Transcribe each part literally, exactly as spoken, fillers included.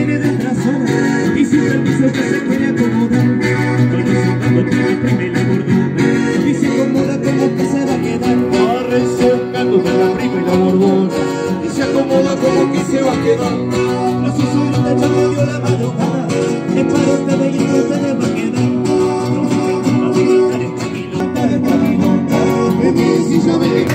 viene de otra zona y sin permiso que se quiere acomodar. No dice cuando tiene prima y la gordura, y se acomoda como que se va a quedar. Va rezongando con la prima y la gordura, y se acomoda como que se va a quedar. La susurrita ya me dio la madrugada, es para ustedes y no ustedes va a quedar. No se preocupa de cantar esta milonga, esta milonga, que mi si ya me...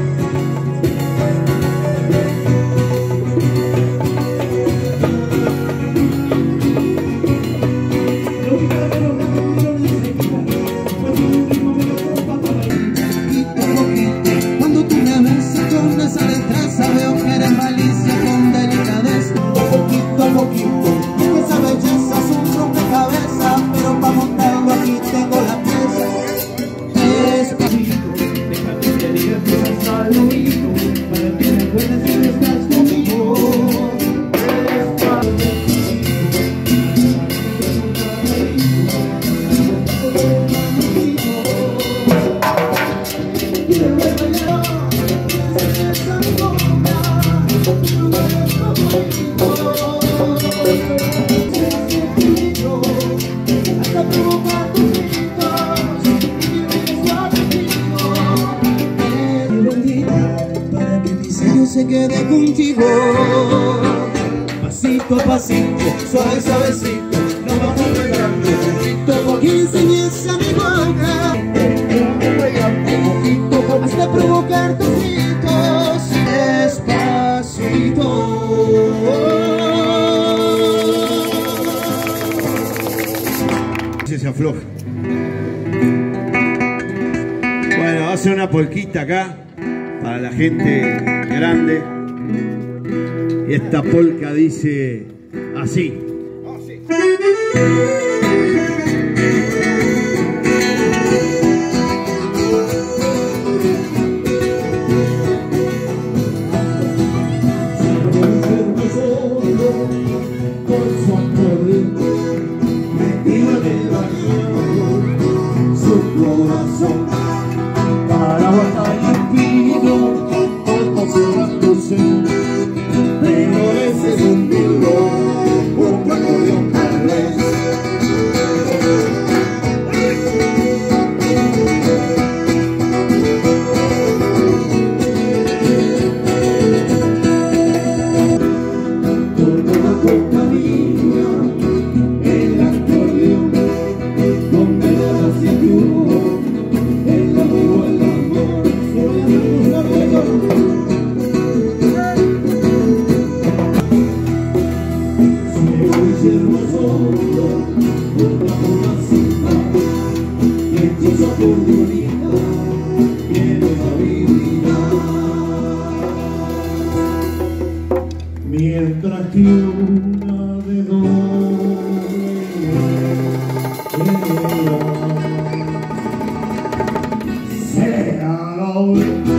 Se quede contigo, pasito a pasito, suave suavecito, nos vamos pegando poquito, porque enseñes a mi boca, poquito, hasta provocar tus gritos, despacito. Se afloja. Bueno, va a hacer una polquita acá para la gente grande, y esta polca dice así. Mientras que una de dos sea la última,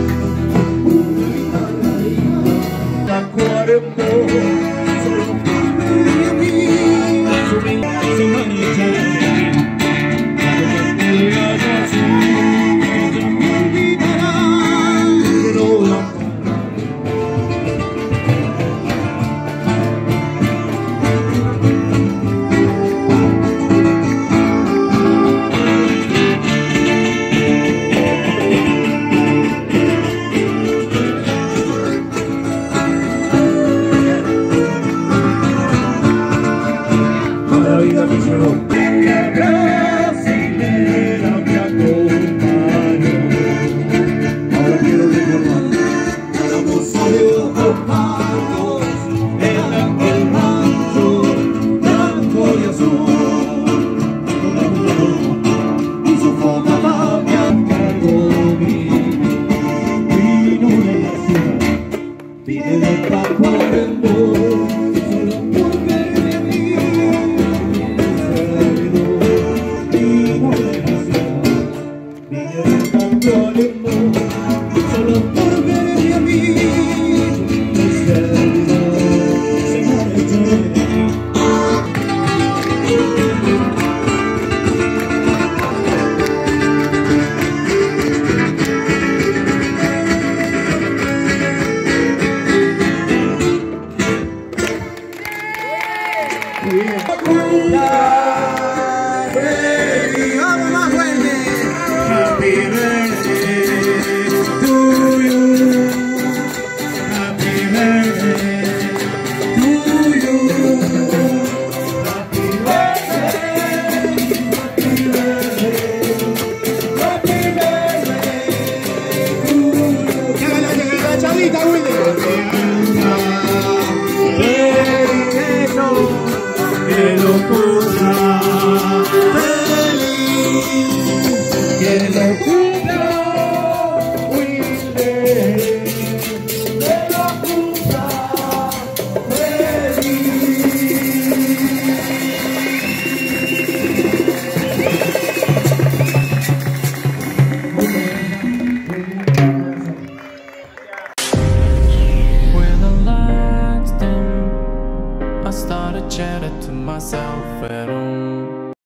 la cuarenta, solo para mí, su vida se maneja de mí, cuando te digas así, ella me olvidará, pero la la vida me llevó. La brasilera me acompañó. Ahora quiero recordar a la moza de ojos pardos en aquel rancho blanco y azul. Con la mujer y su foca me cargó mi vino de la ciudad, vine de Tacuarembó. Solo porque me vi Muy bien. Vamos más fuerte. Happy birthday to you. Happy birthday to you. Happy birthday. Happy birthday. Happy birthday to you. Que haga la chavita, Willy. Eso. Que lo cumpla feliz, que lo cumpla Willy, que lo cumpla When the lights dim, I started chatting to myself at home.